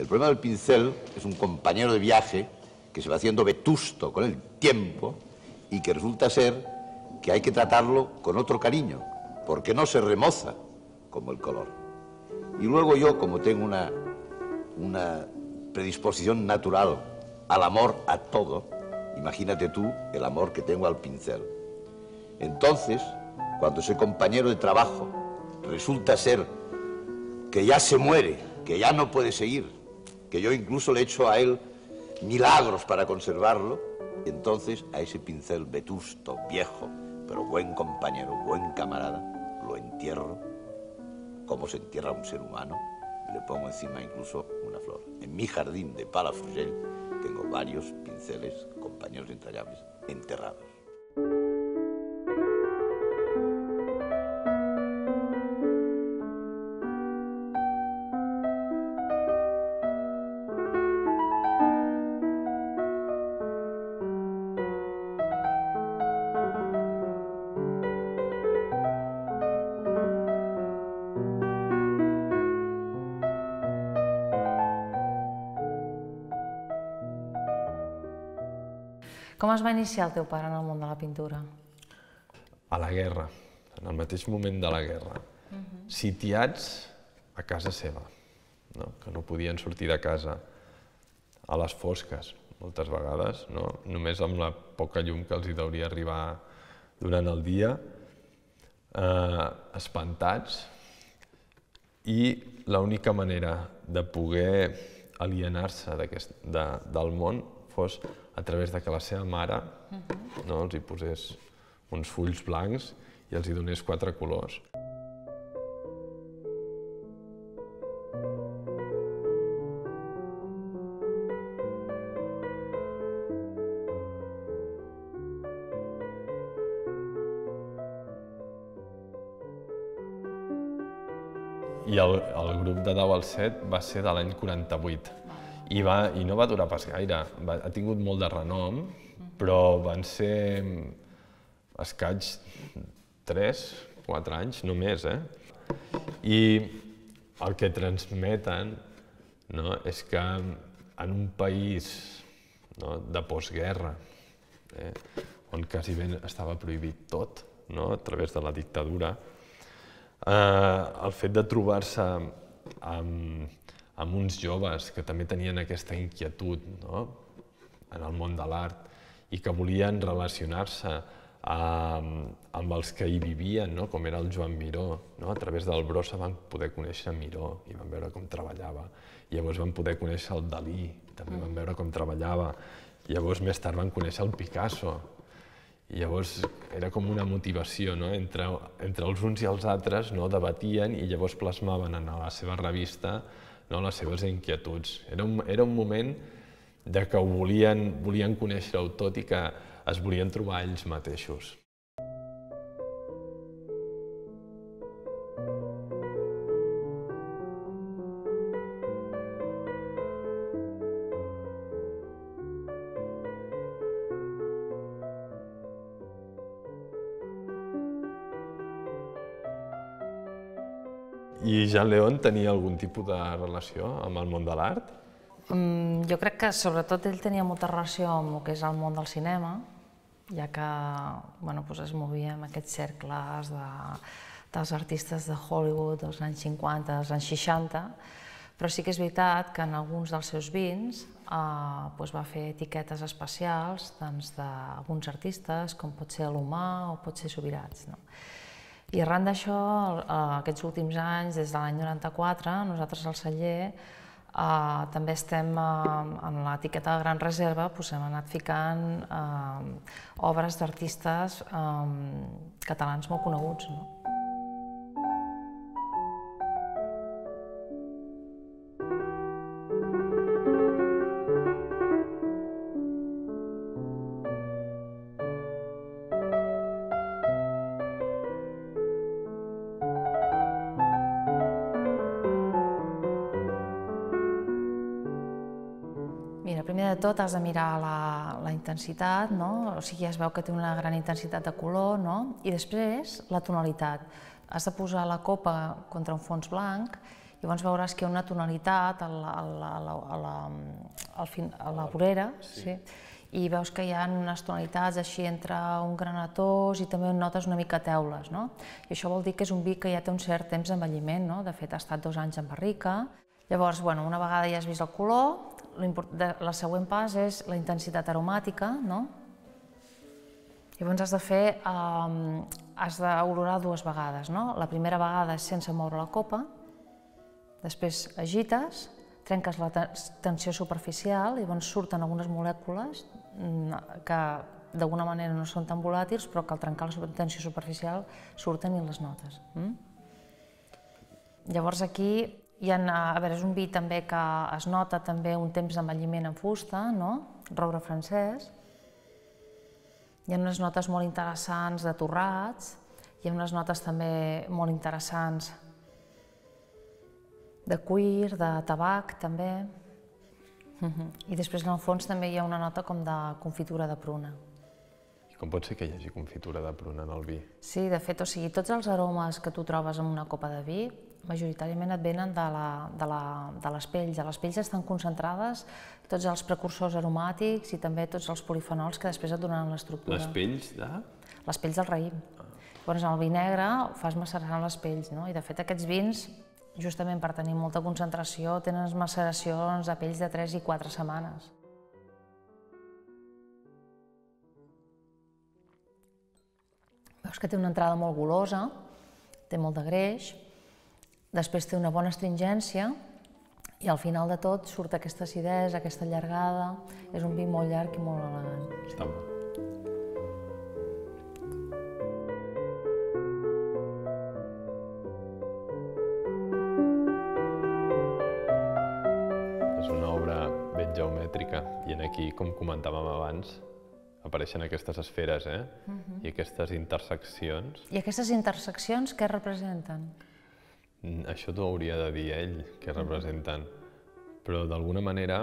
El problema del pincel es un compañero de viaje que se va haciendo vetusto con el tiempo y que resulta ser que hay que tratarlo con otro cariño, porque no se remoza como el color. Y luego yo, como tengo una predisposición natural al amor a todo, imagínate tú el amor que tengo al pincel. Entonces, cuando ese compañero de trabajo resulta ser que ya se muere, que ya no puede seguir, que yo incluso le he hecho a él milagros para conservarlo, entonces a ese pincel vetusto, viejo, pero buen compañero, buen camarada, lo entierro como se entierra un ser humano y le pongo encima incluso una flor. En mi jardín de Palafrugell tengo varios pinceles, compañeros entrañables, enterrados. Com es va iniciar el teu pare en el món de la pintura? A la guerra, en el mateix moment de la guerra. Sitiats a casa seva, que no podien sortir de casa a les fosques, moltes vegades, només amb la poca llum que els hi deuria arribar durant el dia, espantats, i l'única manera de poder alienar-se del món fos a través que la seva mare els hi posés uns fulls blancs i els hi donés 4 colors. I el grup de 10 al 7 va ser de l'any 48. I no va durar pas gaire, ha tingut molt de renom, però van ser escaig 3-4 anys, no més. I el que transmeten és que en un país de postguerra, on quasi bé estava prohibit tot, a través de la dictadura, el fet de trobar-se amb uns joves que també tenien aquesta inquietud en el món de l'art i que volien relacionar-se amb els que hi vivien, com era el Joan Miró. A través del Brossa van poder conèixer Miró i van veure com treballava. Llavors van poder conèixer el Dalí, també van veure com treballava. Llavors més tard van conèixer el Picasso. I llavors era com una motivació, entre els uns i els altres debatien i llavors plasmaven en la seva revista les seves inquietuds. Era un moment que volien conèixer-ho tot i que es volien trobar ells mateixos. I Jean Leon tenia algun tipus de relació amb el món de l'art? Jo crec que sobretot ell tenia molta relació amb el que és el món del cinema, ja que es movia en aquests cercles dels artistes de Hollywood dels anys 50, dels anys 60, però sí que és veritat que en alguns dels seus vins va fer etiquetes especials d'alguns artistes, com pot ser l'Humà o pot ser Subirats. I arran d'això, aquests últims anys, des de l'any 94, nosaltres al celler també estem en l'etiqueta de Gran Reserva, hem anat ficant obres d'artistes catalans molt coneguts. Primer de tot has de mirar la intensitat, o sigui, es veu que té una gran intensitat de color, i després la tonalitat. Has de posar la copa contra un fons blanc Llavors veuràs que hi ha una tonalitat a la vorera, i veus que hi ha unes tonalitats així entre un granatós i també notes una mica teules. I això vol dir que és un vi que ja té un cert temps d'envelliment, de fet ha estat 2 anys en barrica. Llavors, una vegada ja has vist el color, el següent pas és la intensitat aromàtica. Llavors has d'olorar 2 vegades. La primera vegada és sense moure la copa, després agites, trenques la tensió superficial i llavors surten algunes molècules que d'alguna manera no són tan volàtils, però que al trencar la tensió superficial surten i les notes. Llavors aquí és un vi també que es nota també un temps d'envelliment en fusta, roure francès. Hi ha unes notes molt interessants de torrats, hi ha unes notes també molt interessants de cuir, de tabac també. I després en el fons també hi ha una nota com de confitura de pruna. I com pot ser que hi hagi confitura de pruna en el vi? Sí, de fet, tots els aromes que tu trobes en una copa de vi majoritàriament et venen de les pells. A les pells estan concentrades tots els precursors aromàtics i també tots els polifenols que després et donaran l'estructura. Les pells de? Les pells del raïm. Llavors, el vi negre ho fas macerant les pells, i de fet aquests vins, justament per tenir molta concentració, tenen maceracions de pells de 3 i 4 setmanes. Veus que té una entrada molt golosa, té molt de greix, després té una bona astringència i al final de tot surt aquesta acidesa, aquesta allargada. És un vi molt llarg i molt elegant. Està bo. És una obra ben geomètrica i aquí, com comentàvem abans, apareixen aquestes esferes i aquestes interseccions. I aquestes interseccions què representen? Això t'ho hauria de dir ell, què representen. Però d'alguna manera,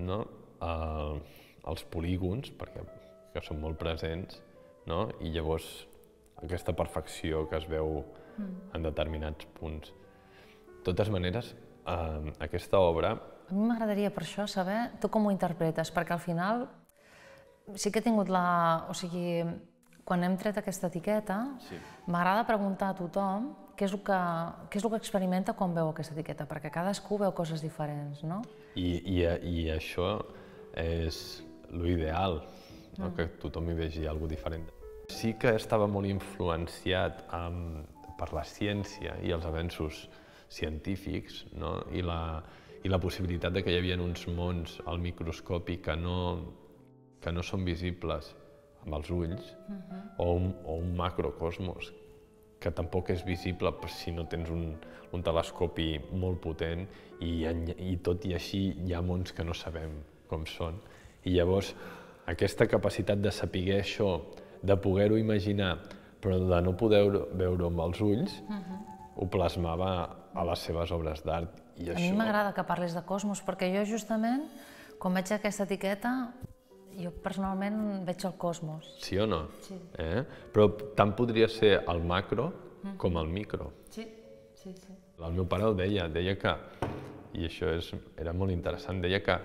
els polígons, que són molt presents, i llavors aquesta perfecció que es veu en determinats punts. De totes maneres, aquesta obra... A mi m'agradaria per això saber tu com ho interpretes, perquè al final sí que he tingut O sigui, quan hem tret aquesta etiqueta, m'agrada preguntar a tothom què és el que experimenta quan veu aquesta etiqueta, perquè cadascú veu coses diferents, no? I això és l'ideal, que tothom hi vegi alguna cosa diferent. Sí que estava molt influenciat per la ciència i els avenços científics, i la possibilitat que hi havia uns mons al microscopi que no són visibles amb els ulls, o un macrocosmos que tampoc és visible si no tens un telescopi molt potent i tot i així hi ha mons que no sabem com són. I llavors aquesta capacitat de saber això, de poder-ho imaginar, però de no poder veure amb els ulls, ho plasmava a les seves obres d'art. A mi m'agrada que parlis de cosmos, perquè jo justament, quan veig aquesta etiqueta, jo personalment veig el cosmos. Sí o no? Sí. Però tant podria ser el macro com el micro. Sí. El meu pare ho deia que, i això era molt interessant, deia que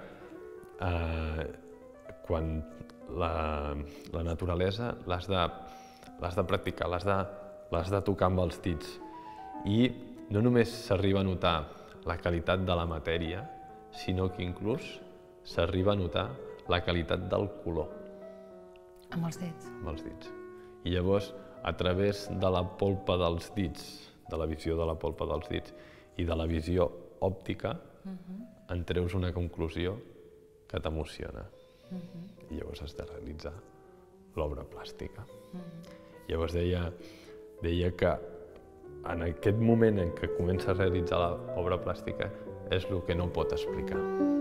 quan la naturalesa l'has de practicar, l'has de tocar amb els dits. I no només s'arriba a notar la qualitat de la matèria, sinó que inclús s'arriba a notar la qualitat del color. Amb els dits? Amb els dits. I llavors, a través de la polpa dels dits, de la visió de la polpa dels dits i de la visió òptica, en treus una conclusió que t'emociona. I llavors has de realitzar l'obra plàstica. Llavors deia que en aquest moment en què comença a realitzar l'obra plàstica és el que no pot explicar.